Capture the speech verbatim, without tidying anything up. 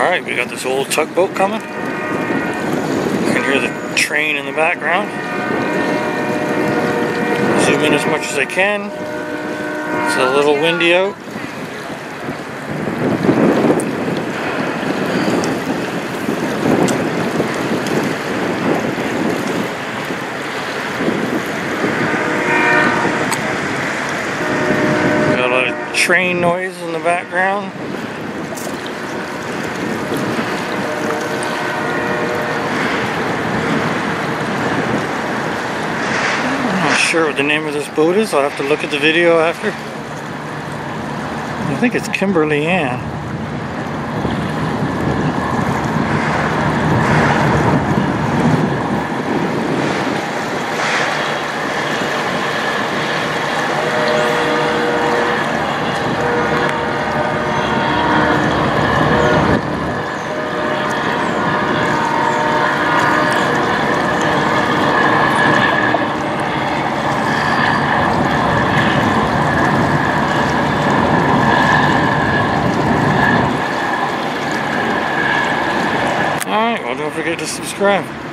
Alright, we got this old tugboat coming. You can hear the train in the background. Zoom in as much as I can. It's a little windy out. Got a lot of train noise in the background. Sure what the name of this boat is. I'll have to look at the video after. I think it's Kimberly Ann. Alright, well don't forget to subscribe.